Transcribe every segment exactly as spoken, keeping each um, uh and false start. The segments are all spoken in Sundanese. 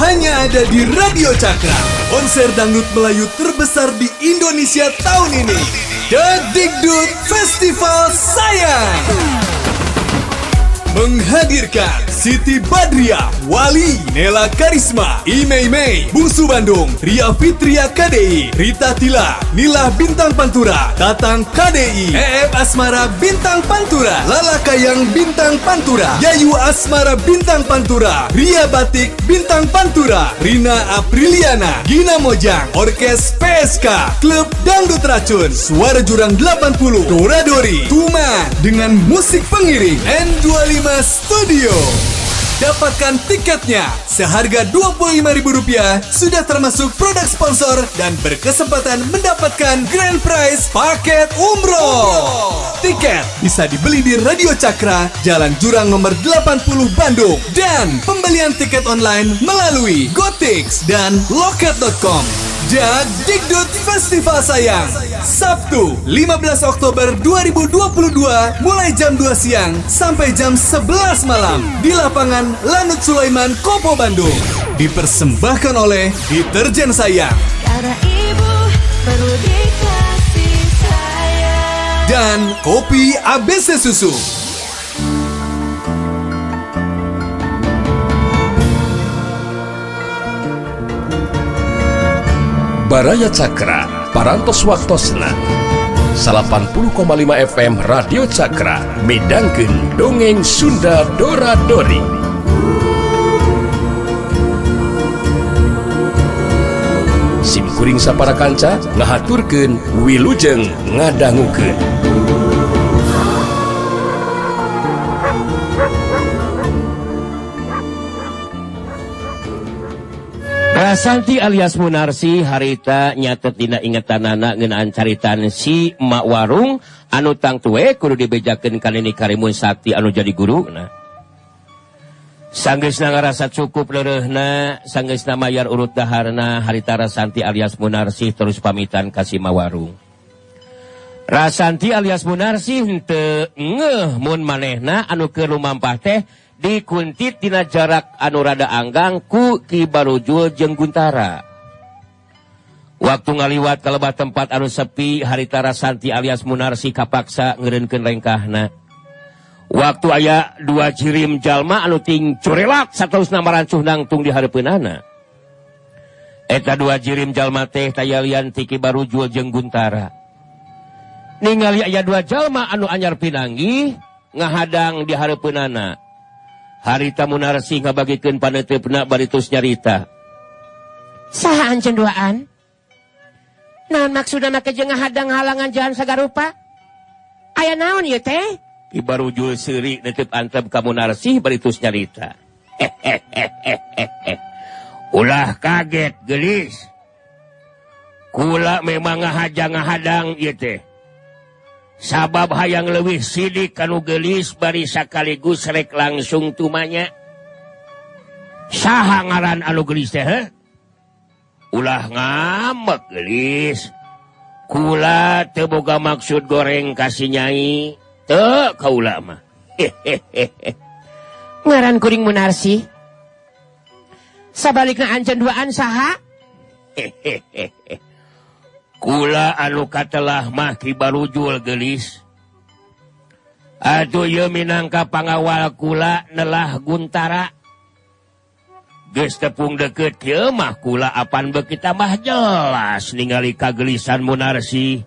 hanya ada di Radio Cakra. Konser dangdut Melayu terbesar di Indonesia tahun ini, The Dikdut Festival Sayang, menghadirkan Siti Badriah, Wali, Nela Karisma, Imei Mei, Bungsu Bandung, Ria Fitria K D I, Rita Tila, Nila Bintang Pantura, Tatang K D I, E F Asmara Bintang Pantura, Lala Kayang Bintang Pantura, Yayu Asmara Bintang Pantura, Ria Batik Bintang Pantura, Rina Apriliana, Gina Mojang, Orkes P S K, Klub Dangdut Racun, Suara Jurang delapan puluh, Doradori, Tuma, dengan musik pengiring N dua puluh lima Studio. Dapatkan tiketnya seharga dua puluh lima ribu rupiah, sudah termasuk produk sponsor dan berkesempatan mendapatkan grand prize paket umroh. Tiket bisa dibeli di Radio Cakra, Jalan Jurang nomor delapan puluh Bandung, dan pembelian tiket online melalui Gotix dan loket dot com. The Dikdut Festival Sayang, Sabtu lima belas Oktober dua ribu dua puluh dua, mulai jam dua siang sampai jam sebelas malam di lapangan Lanut Sulaiman, Kopo, Bandung. Dipersembahkan oleh Deterjen Sayang, karena ibu perlu dikasih sayang, dan Kopi A B C Susu. Baraya Cakra, parantos waktosna delapan puluh koma lima F M Radio Cakra, midangkeun dongeng Sunda Dora-Dori. Simkuring sapara kanca ngahaturkeun wilujeng ngadangukeun. Rasanti alias Munarsi harita nyatet dina ingetanana ngeunaan caritan si Mak Warung anu tang tuwe kudu dibejakeun ka Nini Karimun Sakti anu jadi guru. Nah, sanggeusna ngarasa cukup leureuhna, sanggeusna mayar urut daharna, harita Rasanti alias Munarsi terus pamitan ka si Mak Warung. Rasanti alias Munarsi henteu ngeuh mun manehna anu keur lumampah teh dikuntit dina jarak anu rada anggang ku Ki Barujul jeung Guntara. Waktu ngaliwat kalebah tempat anu sepi, harita Rasanti alias Munarsi kapaksa ngeureunkeun rengkahna. Waktu aya dua jirim jalma anu ting curelak saterusna marancuh nangtung di hareupeunana. Eta dua jirim jalma teh tayalian ti Ki Barujul jeung Guntara. Ningali aya dua jalma anu anyar pinanggih ngahadang di hareupeunana. Harita Munarsi ngabagikeun paneteupna baritus nyarita. Saha anjeun duaan? Naon maksudna kejeung ngahadang halangan jalan sagarupa? Aya naon ieu teh? Ki Barujul seuri netep antep ka Munarsi baritus nyarita. Ulah kaget geulis. Kula memang ngahadang-ngahadang ieu teh. Sabab hayang leuwih sidik kanu geulis bari sakaligus rek langsung tumanya. Saha ngaran anu geulis teh heuh? Ulah ngambek geulis. Kula teu boga maksud goreng ka si Nyai, teu kaula mah. Ngaran kuring Munarsi. Sabalikna anjeun duaan saha? Kula anu katelah mah Ki Barujul geulis. Atuh ieu minangka pangawal kula nelah Guntara. Geus tepung deukeut kieu mah kula apan beuki tambah jelas ningali kagelisan Munarsi.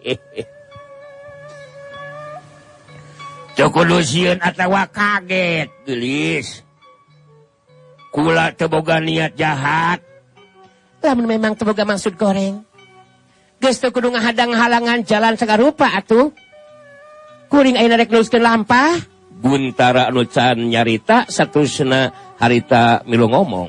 Teu kudu sieun atawa kaget geulis. Kula teu boga niat jahat. Lamun memang teu boga maksud goreng, geus teu kudu ngahadang halangan jalan sagarupa atuh. Kuring ayeuna rek nuliskeun lampah. Guntara anu can nyarita saterusna harita milu ngomong.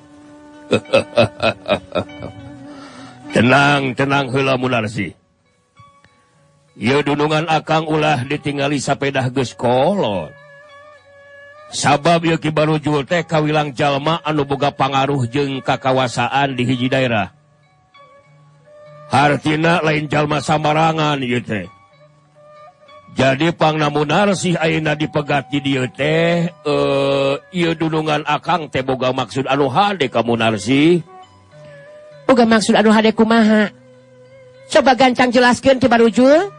Tenang, tenang heula Munarsi. Ieu dunungan akang ulah ditingali sapedah geus kolot. Sabab ieu Ki Barujul teh kawilang jalma anu boga pangaruh jeung kakawasaan di hiji daerah. Hartina lain jalma samarangan ieu teh. Jadi pangna Munarsih ayeuna dipegat di dieu teh eh ieu dunungan akang teh boga maksud anu hade ka Munarsih. Boga maksud anu hade kumaha? Coba gancang jelaskeun Ki Barujul.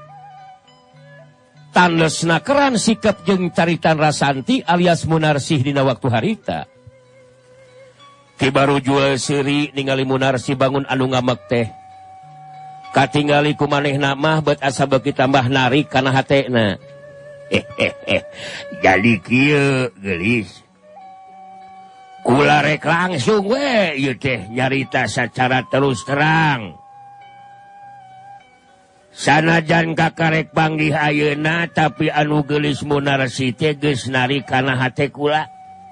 Tandesna keran sikap jeung caritan Rasanti alias Munarsih dina waktu harita. Ki Barujul seuri ningali Munarsih bangun anu ngamek teh. Katingali ku manehna mah bet asa beuki tambah narik kana hatena. Hehehe. Jadi kieu geulis. Kula rek langsung we ieu teh nyarita sacara terus terang. Sanajan kakarek panggih ayeuna tapi anu geulis Munarsih teh geus narik kana hate kula.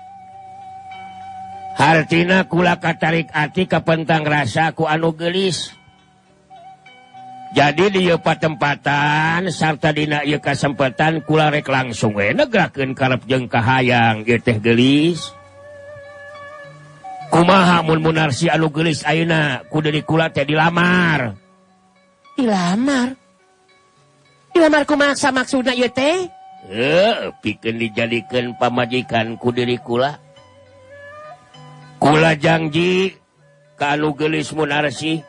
Hartina kula katarik ati ka pentang rasa ku anu geulis. Jadi dieu patempatan sarta dina ieu kasempatan kula rek langsung we negrakeun karep jeung kahayang ieu teh geulis. Kumaha mun Munarsih anu geulis ayeuna ku deui kula teh dilamar. Dilamar? Dilamar kumaha maksudna ieu teh? Heuh, pikeun dijadikeun pamajikan ku diri kula. Kula janji ka anu geulis Munarsih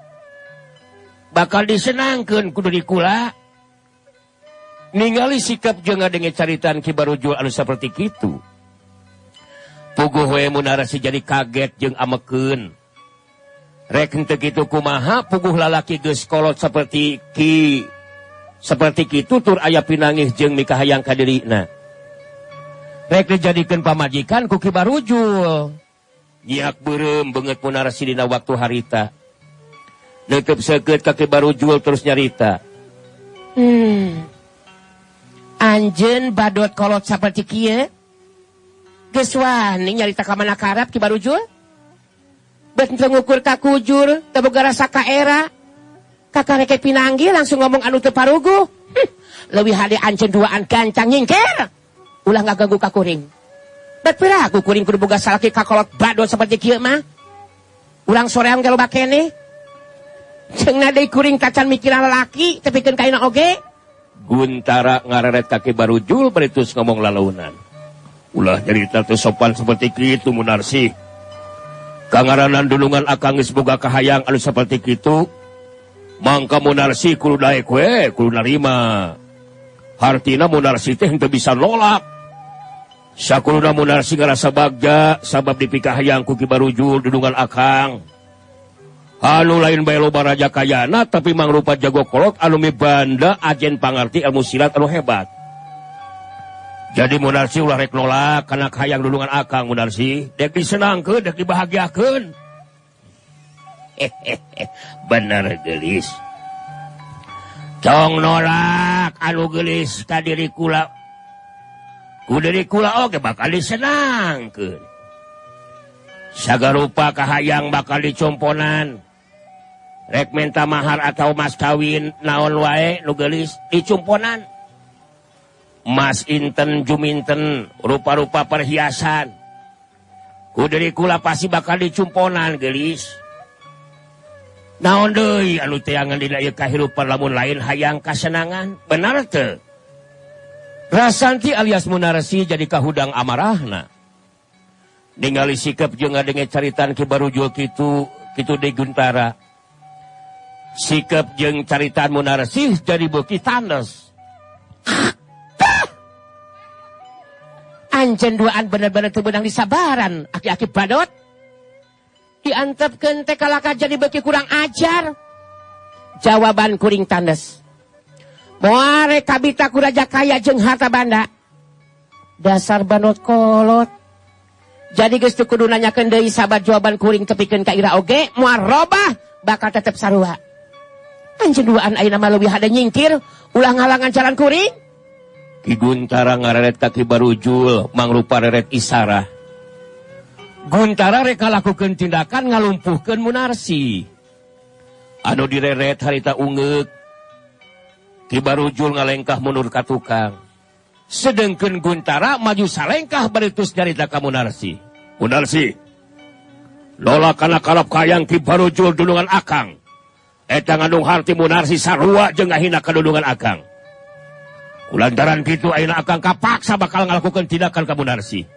bakal disenangkeun ku diri kula. Ningali sikap jeung ngadenge caritan Ki Barujul anu saperti kitu. Puguh we Munarsih jadi kaget jeung amekeun. Rek henteu kitu kumaha puguh lalaki geus kolot saperti Ki saperti kitu tur aya pinangih jeung mikahayang ka dirina. Rek dijadikeun pamajikan ku Ki Barujul. Nyiak beureum beungeut Munarsih dina waktu harita. Neukeub seukeut ka Ki Barujul terus nyarita. Hmm. Anjeun badot kolot saperti kieu? Geus wani nyarita ka mana karap Ki Barujul? Bet teu ngukur ka kujur, teu boga rasa ka era. Kakareke pinanggih langsung ngomong anu teu paruguh. Hm. Leuwih hade anjeun duaan gancang nyingkir. Ulah ngaganggu ka kuring. Bet piragu kuring kudu boga salaki ka kolot badot saperti kieu mah? Ulang soreang ge loba keneh. Jeung deui kuring kacan mikiran lalaki tepikeun ka ayeuna oge. Guntara ngareret ka Ki Barujul baritus ngomong lalaunan. Ulah nyarita teu sopan saperti kitu Munarsih. Kangaranan dulungan akang geus boga kahayang anu saperti kitu. Mangka Munarsih kudu daek we, kudu narima. Hartina Munarsih teh henteu bisa nolak. Sakuluna Munarsih ngarasa bagja sabab dipikahayang ku Ki Barujul dulungan akang. Anu lain bae loba raja kayana tapi mangrupa jago kolot anu mibanda ajen pangarti ilmu silat anu hebat. Jadi Munarsih ulah rek nolak kana hayang dulungan akang Munarsih, dek disenangkeun, dek dibahagiakeun. Hehehe, bener geulis. Cong nolak anu geulis ka diri kula. Ku diri kula oge bakal disenangkeun. Sagarupa kahayang bakal dicomponan. Rek minta mahar atau mas kawin naon wae nu geulis dicumponan. Mas inten juminten rupa-rupa perhiasan. Ku deui kula pasti bakal dicumponan geulis. Naon deui anu teu angan dina ieu kahirupan lamun lain hayang kasenangan, bener teu? Rasanti alias Munarsih jadi kahudang amarahna. Ningali sikap jeung ngadenge caritan Ki Barujul kitu kitu deui Guntara. Sikap jeung caritaan Munarsih jadi beuki tandes. Anjeun duaan bener-bener teu beunang disabaran, aki-aki badot. Diantepkeun teh kalaka jadi beuki kurang ajar. Jawaban kuring tandes. Moare kabita ku raja kaya jeung harta banda. Dasar banot kolot. Jadi geus teu kudu nanyakeun deui sabat jawaban kuring tepikeun ka ira oge, moal robah bakal tetep sarua. Anjeun duaan ayeuna mah leuwih hade nyingkir, ulah ngalangan jalan kuring. Ki Guntara ngareret ka Ki Barujul mangrupa reret isarah. Guntara rek ngalakukeun tindakan ngalumpuhkeun Munarsih. Anu direret harita ungeuk. Ki Barujul ngalengkah mundur ka tukang. Sedengkeun Guntara maju salengkah baritus nyarita ka Munarsih. Munarsih, lola kana kalap kayang Ki Barujul dulungan akang. Eta ngandung harti Munarsih sarua jeung ngahina kadulungan akang. Kulantaran gitu ayeuna akang kapaksa bakal ngalakukeun tindakan ka Munarsi.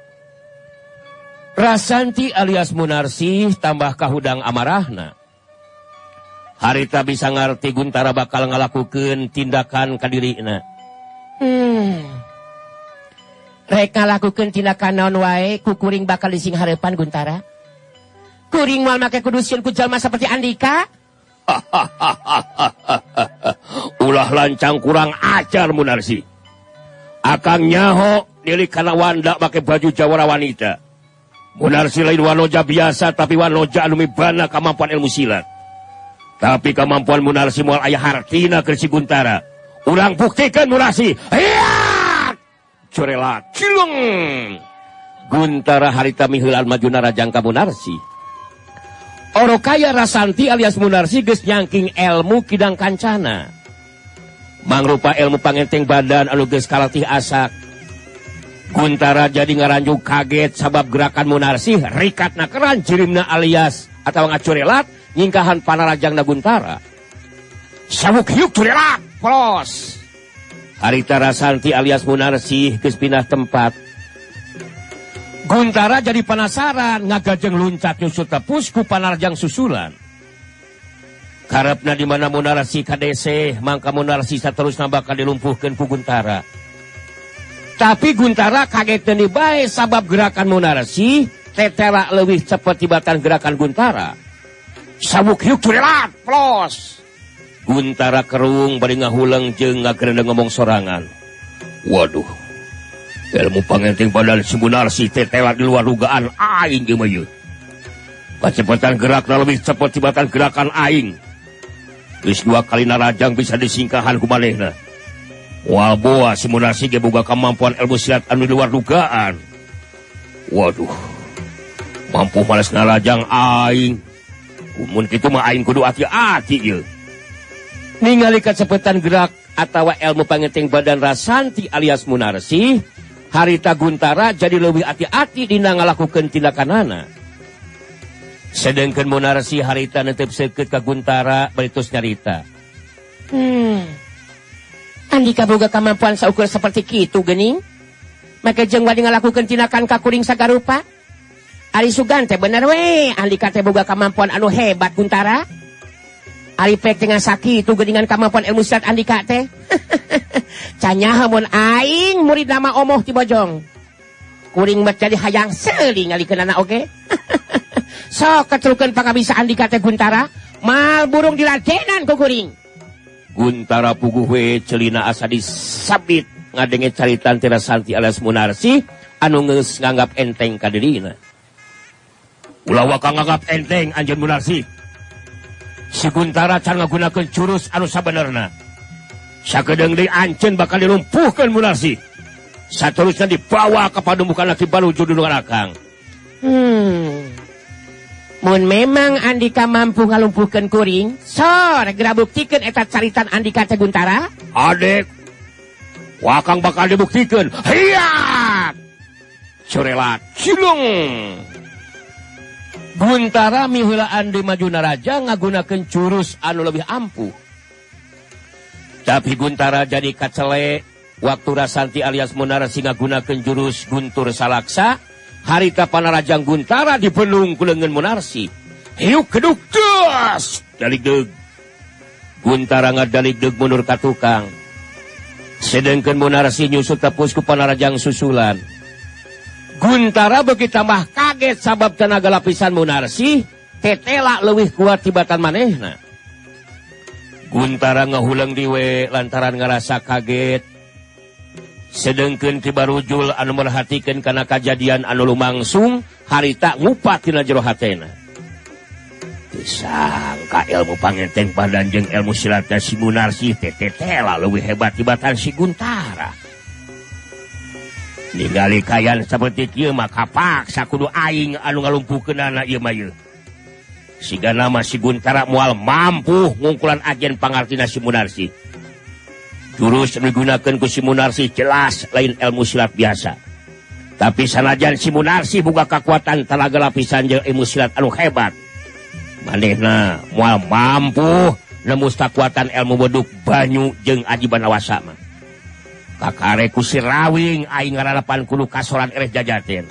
Rasanti alias Munarsi tambah kahudang amarahna. Harita bisa ngarti Guntara bakal ngalakukeun tindakan ka dirina. Hmm. Rek ngalakukeun tindakan naon wae ku kuring bakal dising hareupan Guntara. Kuring moal make kudusieun ku jalma seperti Andika. Ulah lancang kurang ajar Munarsi. Akang nyaho nilik kana wanda make baju jawara wanita. Munarsi lain wanoja biasa tapi wanoja anu mibana kemampuan ilmu silat. Tapi kemampuan Munarsi moal aya hartina keur si Guntara. Urang buktikeun Munarsi. Hiat! Corelat cilung. Guntara harita miheulan majuna rajang ka Munarsi. Orokaya Rasanti alias Munarsi geus nyangking ilmu kidang kancana. Mangrupa ilmu pangenteng badan anu geus kalatih asak. Guntara jadi ngaranjung kaget sabab gerakan Munarsi rikatna keran jirimna alias atawa ngacurelat nyingkahan panarajangna Guntara. Sabuk hiuk curelat pros. Harita Rasanti alias Munarsi geus pindah tempat. Guntara jadi penasaran ngagajeng luncat nyusut tepus ku panarjang susulan. Karepna di mana Munarsi kadese mangka Munarsi saterusna bakal dilumpuhkeun ku Guntara. Tapi Guntara kaget deui bae sabab gerakan Munarsi tetela leuwih cepet tibatan gerakan Guntara. Sabuk hiuk curelat plos. Guntara kerung bari ngahuleung jeung ngagerendeung ngomong sorangan. Waduh. Ilmu pangenteng badan si Munarsi tetela di luar dugaan aing ge mah ieu. Kecepatan gerakna lebih cepat tibatan gerakan aing. Geus dua kali narajang bisa disingkahan ku manehna. Wah boa si Munarsi ge boga kemampuan ilmu silat anu di luar dugaan. Waduh. Mampu males narajang aing. Mun kitu mah aing kudu hati-hati ieu. Ningali kecepatan gerak atawa ilmu pangenteng badan Rasanti alias Munarsi, harita Guntara jadi lebih hati-hati dina ngalakukeun tindakanana. Sedengkeun Munarsi harita netep seukeut ka Guntara baritus nyarita. Hmm. Andika boga kemampuan saukur seperti kitu geuning. Make jeung wadi ngalakukeun tindakan ka kuring sagarupa. Ari Sugan teh bener we, Andika teh boga kemampuan anu hebat Guntara. Ari pek dengan sakitu geuningan kemampuan ilmu silat Andika teh. Canyaha mun aing murid nama omoh ti bojong. Kuring mah jadi hayang seuli ngalikeunana oge. Sok ketrukeun pangabisa Andika teh Guntara, mal burung diladenan ku kuring. Guntara puguh we celina asa disabit ngadenge caritan ti Rasanti alias Munarsi anu geus nganggap enteng ka dirina. Ulah waka nganggap enteng anjeun Munarsi. Si Guntara can ngagunakeun jurus anu sabenerna. Sakedeung deui anceun bakal dilumpuhkeun Munarsi. Saterusna dibawa ka padumukan laki baluju dulungan akang. Hmm. Mun memang Andika mampu ngalumpuhkeun kuring, sor geura buktikeun eta caritan Andika teh Guntara. Adek, wakang bakal dibuktikeun. Hiat! Corelat cilung. Guntara miheulaan di majuna raja ngagunakeun jurus anu lebih ampuh. Tapi Guntara jadi kacele waktu Rasanti alias Munarsi ngagunakeun jurus Guntur Salaksa. Harita panarajang Guntara dibenung ku leungeun Munarsi. Hiuk keduk des daligdeug. Guntara ngadaligdeug mundur ka tukang. Sedengkeun Munarsi nyusut tepus ku panarajang susulan. Guntara beuki tambah kaget sabab tenaga lapisan Munarsi tetela leuwih kuat tibatan manehna. Guntara ngahuleung diwe lantaran ngarasa kaget. Sedengkeun ti barujul anu merhatikeun kana kajadian anu lumangsung harita ngupat tina jero hatena. Disangka ilmu pangenteng badan jeung ilmu silatna si Munarsi teh tetela leuwih hebat tibatan si Guntara. Ningali kayan saperti kieu mah kapaksa kudu aing anu ngalumpuhkeunana ieu mah ieu. Siga nama si Guntara moal mampu ngungkulan ajen pangartina si Munarsi. Jurus digunakeun ku si Munarsi jelas lain ilmu silat biasa. Tapi sanajan si Munarsi boga kakuatan tenaga lapisan jeung ilmu silat anu hebat, manehna moal mampu nembus kakuatan ilmu beduk banyu jeung ajiban awasa mah. kakareku si rawing aing ngararapan kudu kasoran ereh jajaten.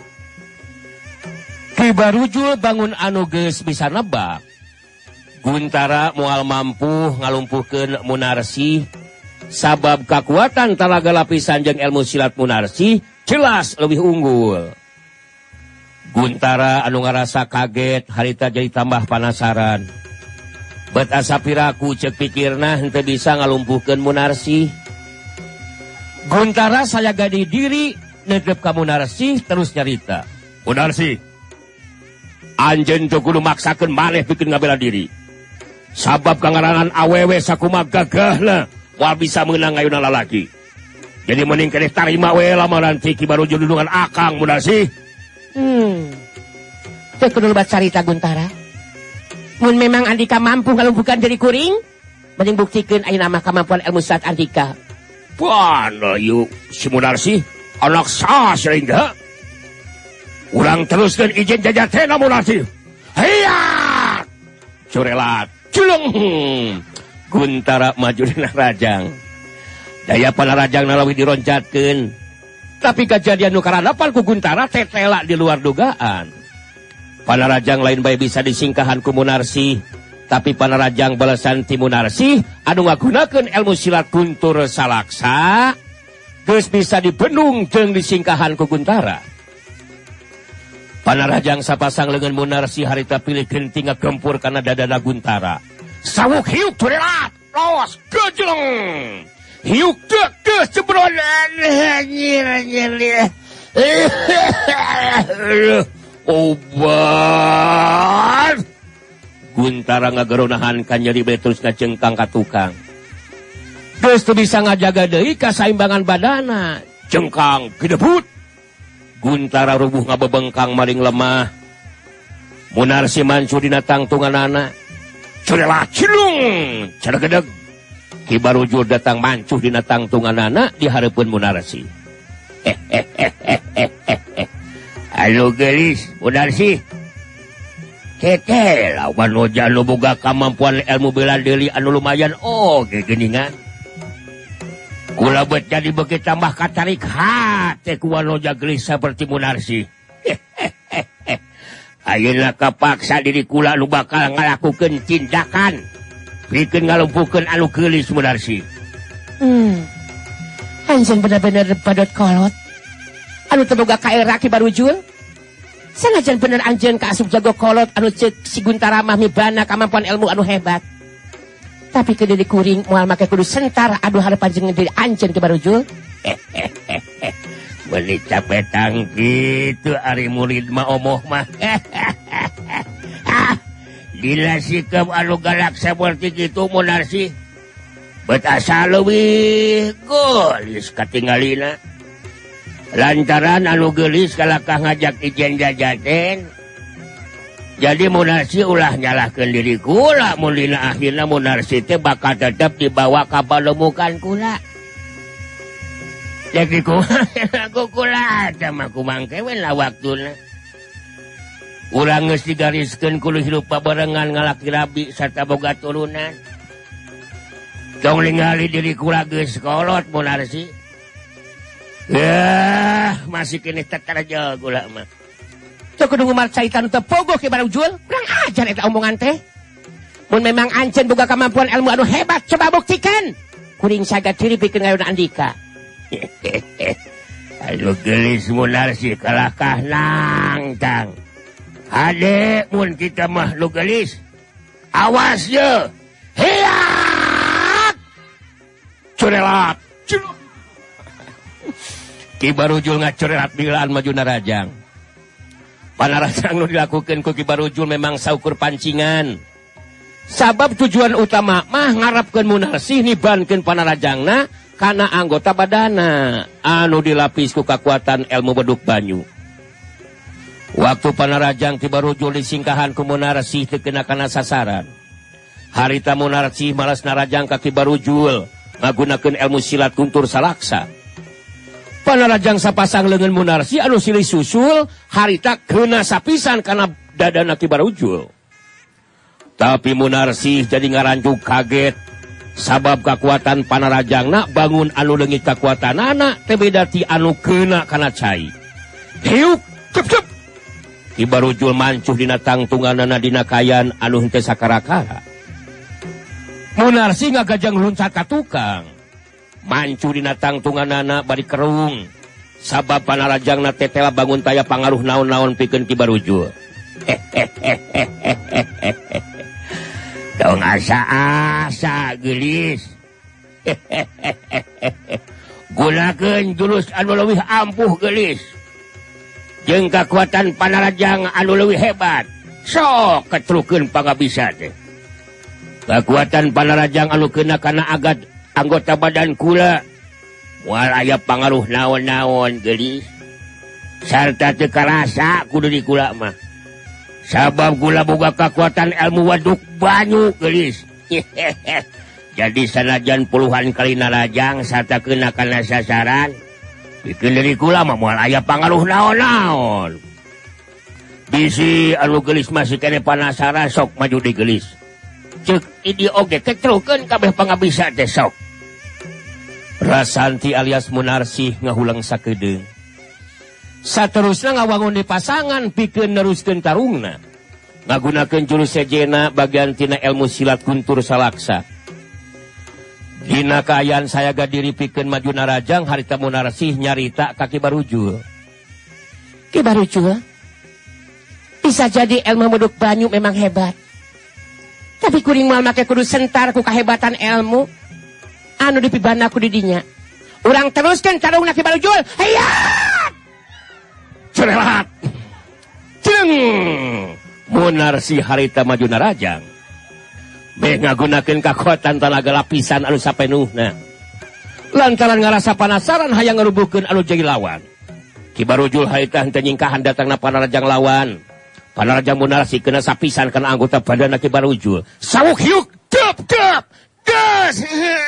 Ki Barujul bangun anu geus bisa nebak. Guntara moal mampu ngalumpuhkeun Munarsi sabab kekuatan talaga lapisan jeung ilmu silat Munarsi jelas lebih unggul. Guntara anu ngarasa kaget harita jadi tambah penasaran. Bet asa piraku cek pikirna henteu bisa ngalumpuhkeun Munarsi. Guntara saya gadi diri nedep ka Munarsi terus nyarita. Munarsi, anjeun teu kudu maksakeun maneh pikeun ngabela diri. Sabab kangarangan awewe sakumaha gagahna moal bisa meunang ngayuna lalaki. Jadi mending keneh tarima we lamaran Ki Barujul dudungan akang Munarsi. Hmm. Teu kudu loba carita Guntara. Mun memang Andika mampu ngalumpuhkeun diri kuring, mending buktikeun ayeuna mah kemampuan ilmu silat Andika. Pana yuk si Munarsi anak sah sehingga ulang teruskan izin jajatena Munarsi. Hiya curelat culung Guntara maju dina rajang. Daya panarajang nalawi dironcatkeun. Tapi kejadian nu karanapan ku Guntara tetela di luar dugaan. Panarajang lain bae bisa disingkahan ku Munarsi, tapi panarajang balasan ti Munarsi anu ngagunakeun ilmu silat kuntur salaksa geus bisa dibenung jeung disingkahan ku Guntara. Panarajang sapasang leungeun Munarsi harita pilihkeun ti ngagempur kana dadana Guntara. Sawuk hiuk turelat, lawas gejleng. Hiuk teu geus jebronan anjir anjir. Obat. Guntara ngageronahan ka nyeri bae terus ngacengkang ka tukang. Geus teu bisa ngajaga deui kasaimbangan badana. Cengkang gedebut. Guntara rubuh ngabebengkang maring lemah. Munarsi mancu dina tangtunganana. Curela cilung. Cadegedeg. Ki Barujul datang mancuh dina tangtunganana di hareupeun Munarsi. Anu gelis Munarsi. Kete lawan Noja anu boga kamampuan ilmu bela diri anu lumayan oge geuningan. Kula bet jadi beuki tambah katarik hate ku Noja gelis saperti Munarsi. Ayeuna kapaksa diri kula nu bakal ngalakukeun tindakan pikeun ngalumpuhkeun anu geulis Munarsi. Hmm. Anjeun bener-bener badot kolot. Anu teu boga kaera Ki Barujul. Sanajan bener anjeun kaasup jago kolot anu ceuk si Guntara mah mibana kamampuan ilmu anu hebat. Tapi ke diri kuring moal make kudu sentar adu harapan jeung diri anjeun Ki Barujul. Meuli capetang kitu ari murid mah omoh mah. Dila sikap anu galak saperti kitu Munarsi. Bet asa leuwih gelis katinggalina. Lantaran anu gelis kalakah ngajak ijen jajaten. Jadi Munarsi ulah nyalahkeun diri kula mun dina akhirna Munarsi teh bakal tetep dibawa ka palemukan kula. Jadi ku kula ada mah kumangke we lah waktuna. Urang geus digariskeun kudu hirup pabarengan ngalaki rabi sarta boga turunan. Tong ningali diri kula geus kolot Munarsi. Ya, masih kini tetaraja gula mah. Teu kudu ngumar carita nu teu pogoh Ki Barujul. Kurang ajar eta omongan teh. Mun memang anjeun boga kemampuan ilmu anu hebat, coba buktikeun. Kuring saga diri pikeun ngayuna Andika. Anu geulis Munarsi kalakah nangtang. Hade mun kita mah nu geulis. Awas ye. Hiat. Curelat. Ki Barujul ngacurelat bilaan majuna rajang. Panarajang nu dilakukeun ku Ki Barujul memang saukur pancingan. Sabab tujuan utama mah ngarapkeun Munarsi nibankeun panarajangna kana anggota badana anu dilapis ku kakuatan ilmu beduk banyu. Waktu panarajang Ki Barujul disingkahan ku Munarsi teu kena kana sasaran. Harita Munarsi malas narajang ka Ki Barujul ngagunakeun ilmu silat kuntur salaksa. Panarajang sapasang leungeun Munarsi anu silih susul harita keuna sapisan kana dadana Ki Barujul. Tapi Munarsi jadi ngaranjuk kaget sabab kekuatan panarajangna bangun anu leungit kekuatan anak teh beda ti anu keuna kana cai. Hiuk cep cep ibarujul mancuh dina tangtunganana dina kayan anu henteu sakarakara. Munarsi ngagajang luncat ka tukang mancuh dina tangtunganana bari kerung sabab panarajangna teh tela bangun taya pangaruh naon-naon pikeun ki barujul. Dong asa-asa gelis. Gunakeun jurus anu leuwih ampuh gelis. Jeung kekuatan panarajang anu leuwih hebat. Sok ketrukeun pangabisa teh. Kekuatan panarajang anu keuna kana agad anggota badan kula. Moal aya pangaruh naon-naon gelis. Sarta teu karasa kudu di kula mah. Sabab gula boga kekuatan ilmu waduk banyu gelis. Jadi sanajan puluhan kali narajang sarta kena kana sasaran bikin dari kula mah moal aya pangaruh naon-naon. Bisi anu gelis masih kene panasaran sok maju di gelis. Ceuk idi oge ketrukeun kabeh pangabisa teh sok. Rasanti alias Munarsih ngahulang sakedeung. Saterusna ngawangun di pasangan pikeun neruskeun tarungna. Ngagunakeun jurus sejena bagian tina ilmu silat kuntur salaksa. Dina kaayaan saya gadiri pikeun maju narajang harita Munarsih nyarita ka Ki Barujul. Ki Barujul, bisa jadi ilmu meduk banyu memang hebat. Tapi kuring moal make kudu sentar ku kahebatan ilmu anu dipibana ku di dinya. Urang teruskeun tarungna Ki Barujul. Hayat! Cerelat Ceng Munarsih harita maju narajang beh ngagunakeun kekuatan tenaga lapisan anu sapenuhna lantaran ngarasa panasaran hayang ngarubuhkeun anu jadi lawan. Ki Barujul harita henteu nyingkahan datangna panarajang lawan. Panarajang Munarsih kena sapisan kana anggota badanna Ki Barujul. Sawuk hiuk tep tep gas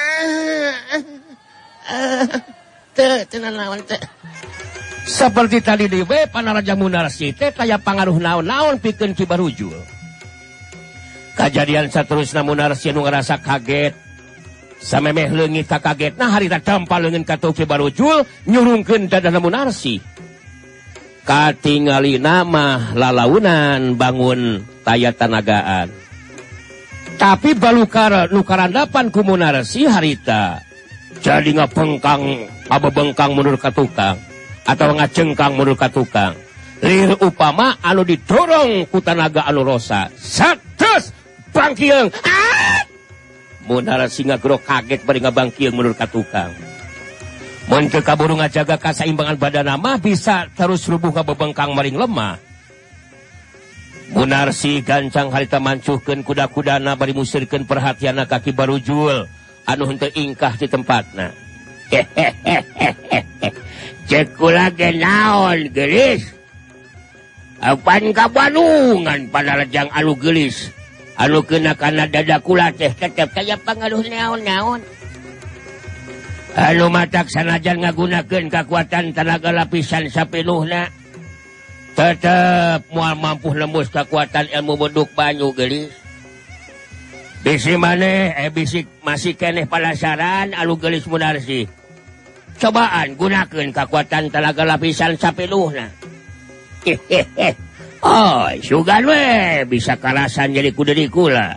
teu teu naon teh. Seperti tadi dewe panarajang Munarsih teh taya pangaruh naon-naon pikeun Ki Barujul. Kajadian saterusna Munarsih anu ngarasa kaget. Samemeh leungit ka kagetna harita dampal leungeun ka Ki Barujul nyurungkeun dadana Munarsih. Katingalina mah lalaunan bangun taya tanagaan. Tapi balukar nu karandapan ku Munarsih harita jadi ngabengkang abebengkang mundur ka tukang. Atau ngacengkang mundur ka tukang. Lir upama anu didorong ku tanaga anu rosa. Sates bangkieung. Ah! Munarsih ngagero kaget bari ngabangkieung mundur ka tukang. Mun teu kaburu ngajaga kasaimbangan badanna mah bisa terus rubuh ka bebengkang maring lemah. Munarsih gancang harita mancuhkeun kuda-kudana bari musirkeun perhatianna ka Ki Barujul anu henteu ingkah di tempatna. Cek kula ge naon gelis. Apan kabanungan panarajang anu gelis. Anu keuna kana dada kula teh tetep kaya pangaruh naon-naon. Anu matak sanajan ngagunakeun kekuatan tenaga lapisan sapenuhna. Tetep moal mampu lembus kekuatan ilmu beduk banyu gelis. Bisi maneh eh bisi masih keneh panasaran anu gelis Munarsih. Cobaan gunakeun kekuatan tenaga lapisan sapenuhna. Oh, sugan we bisa karasan jadi kuderi kula.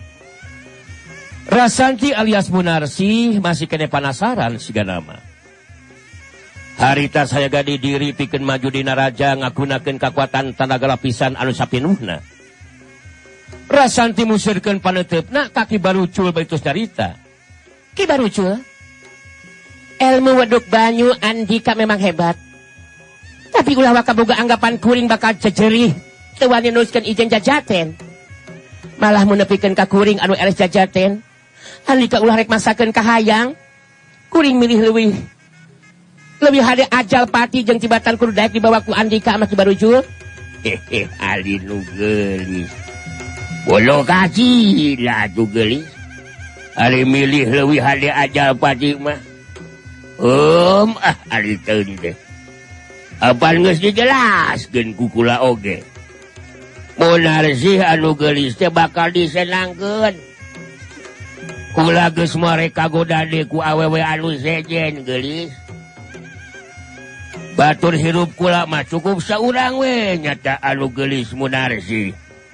Rasanti alias Munarsih masih kene panasaran siga nama. Harita saya gadi diri pikeun maju di naraja ngagunakeun kekuatan tenaga lapisan anu sapenuhna. Rasanti musirkeun paneuteupeuna ka Ki Barujul baitus nyarita. Ki Barujul, ilmu waduk banyu Andika memang hebat. Tapi ulah waka boga anggapan kuring bakal jejerih teu wani nuskeun ijen jajaten. Malah mun nepikeun ka kuring anu eres jajaten, Andika ulah rek masakeun ka hayang, kuring milih leuwih leuwih hade ajal pati jeung tibatan kudu daek dibawa ku Andika sama Ki Barujul. Hehe, ali nu geulis. Bolo kaji lah tu geulis. Ali milih leuwih hade ajal pati mah. Um, ah, ali teun teh. Apaan geus dijelaskeun ku kula oge. Munarsih anu geulis teh bakal disenangkeun. kula geus mereka godade ku awewe anu sejen geulis. Batur hirup kula mah cukup saurang we nyata anu geulis Munarsi.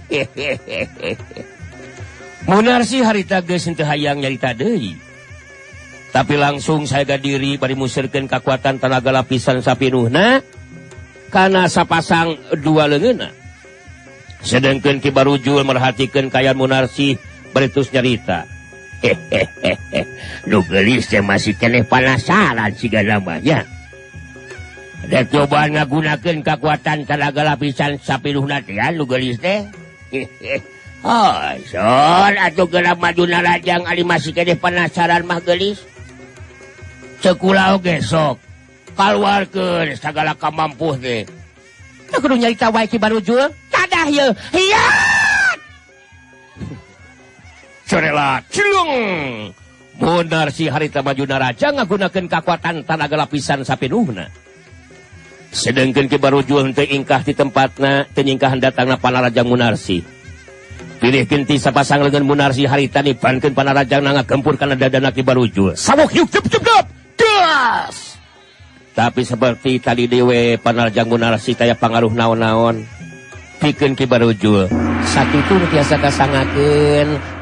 Munarsi harita geus teu hayang nyarita deui. Tapi langsung saya gadiri bari musirkeun kakuatan tenaga lapisan sapinuhna kana sapasang dua leungeunna. Sedengkeun Ki Barujul merhatikeun kayan Munarsi bari terus nyarita. Hehehe. Nu geulis teh masih keneh penasaran sigana mah nya. Da coba ngagunakeun kakuatan tenaga lapisan sapinuhna teh nu geulis teh. Oh, son atuh geura maju narajang ali masih keneh penasaran mah geulis. Cekula oge sok kaluarkeun sagala kamampuh teh. Da kudu nyarita wae Ki Barujul. Cadah ye. Hiat. Corela cilung. Munarsi harita maju naraja ngagunakeun kakuatan tenaga lapisan sapinuhna. Sedengkeun Ki Barujul teu ingkah di tempatna, teu nyingkahan datangna Panarajang Munarsi. Pilihkeun ti sapasang leungeun Munarsi harita nipankeun Panarajangna ngagempur kana dadana Ki Barujul. Sawuk yuk jep jep jep. Das. Tapi seperti tadi dewe Panarajang Munarsi taya pangaruh naon-naon. Pikeun Ki Barujul. Sakitu tiasa kasangakeun